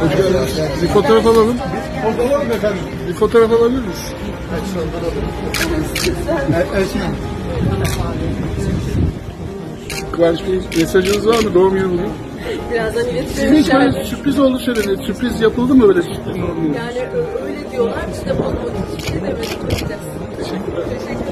Hoş geldiniz. Bir fotoğraf alalım. Fotoğraf mı efendim? Bir fotoğraf alabilir miyiz? Kıvanç Bey, mesajınız var mı? Doğum günü bugün. Birazdan Sizin iletişim hiç böyle sürpriz oldu söyledi. Sürpriz yapıldı mı böyle sürpriz? Yani öyle diyorlar. İşte bana hiçbir şey demedim. Bakacağız. Teşekkürler. Teşekkür